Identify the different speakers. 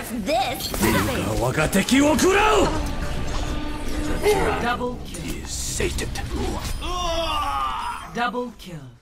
Speaker 1: deserve this.
Speaker 2: 我が敵を食らう
Speaker 3: Double kill.
Speaker 2: Is sated.
Speaker 3: Double kill.